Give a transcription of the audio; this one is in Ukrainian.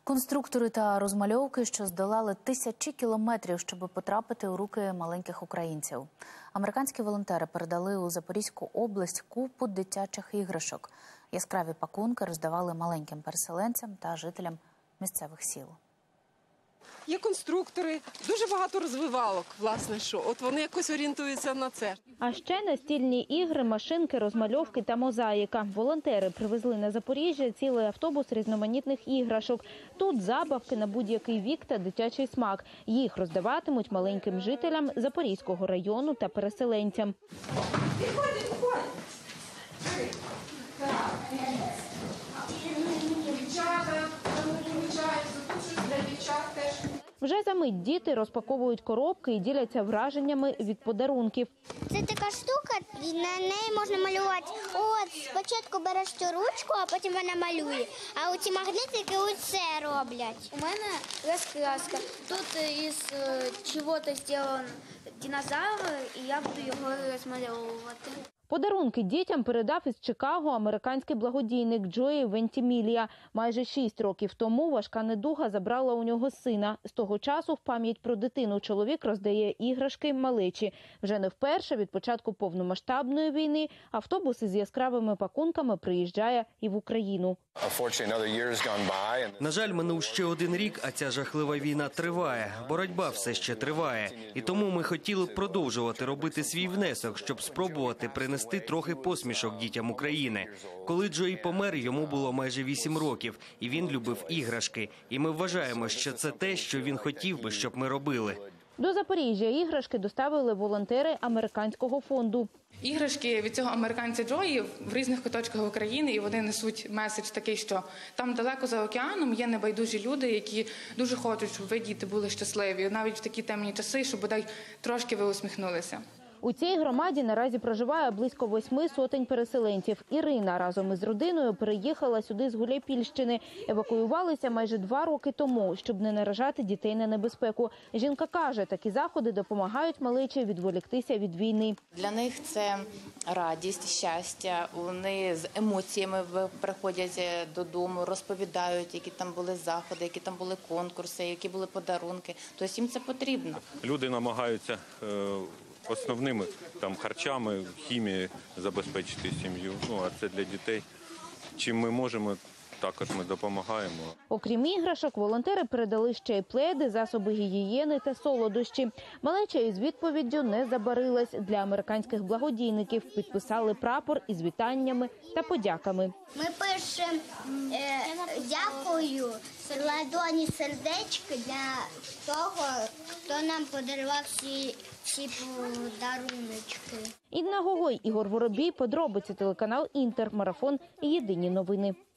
Конструктори та розмальовки, що здолали тисячі кілометрів, щоб потрапити у руки маленьких українців. Американські волонтери передали у Запорізьку область купу дитячих іграшок. Яскраві пакунки роздавали маленьким переселенцям та жителям місцевих сіл. Є конструктори, дуже багато розвивалок, власне, що. От вони якось орієнтуються на це. А ще настільні ігри, машинки, розмальовки та мозаїка. Волонтери привезли на Запоріжжя цілий автобус різноманітних іграшок. Тут забавки на будь-який вік та дитячий смак. Їх роздаватимуть маленьким жителям Запорізького району та переселенцям. Вже за мить діти розпаковують коробки і діляться враженнями від подарунків. Це така штука, на неї можна малювати. От, спочатку береш цю ручку, а потім вона малює. А оці магнитики оце роблять. У мене розкраска. Тут із чого-то зроблено динозавр, і я буду його розмальовувати. Подарунки дітям передав із Чикаго американський благодійник Джої Вентімілія. Майже 6 років тому важка недуга забрала у нього сина. З того часу в пам'ять про дитину чоловік роздає іграшки малечі. Вже не вперше від початку повномасштабної війни автобус із яскравими пакунками приїжджає і в Україну. На жаль, минув ще один рік, а ця жахлива війна триває. Боротьба все ще триває. І тому ми хотіли б продовжувати робити свій внесок, щоб спробувати принести трохи посмішок дітям України. Коли Джої помер, йому було майже 8 років, і він любив іграшки. І ми вважаємо, що це те, що він хотів би, щоб ми робили. До Запоріжжя іграшки доставили волонтери американського фонду. Іграшки від цього американця Джої в різних куточках України, і вони несуть меседж такий, що там далеко за океаном є небайдужі люди, які дуже хочуть, щоб ви, діти, були щасливі, навіть в такі темні часи, щоб бодай трошки ви усміхнулися. У цій громаді наразі проживає близько 8 сотень переселенців. Ірина разом із родиною переїхала сюди з Гуляйпільщини. Евакуювалися майже 2 роки тому, щоб не наражати дітей на небезпеку. Жінка каже, такі заходи допомагають малечі відволіктися від війни. Для них це радість, щастя. Вони з емоціями приходять додому, розповідають, які там були заходи, які там були конкурси, які були подарунки. Тобто їм це потрібно. Люди намагаються основними харчами, хімією забезпечити сім'ю. А це для дітей. Чим ми можемо, також ми допомагаємо. Окрім іграшок, волонтери передали ще й пледи, засоби гігієни та солодощі. Малеча із відповіддю не забарилась. Для американських благодійників підписали прапор із вітаннями та подяками. Ми пишемо дякую, ладоні, сердечки для того, хто нам подарував ці подаруночки. Інна Гогой, Ігор Воробій, подробиці, телеканал Інтер, марафон, єдині новини.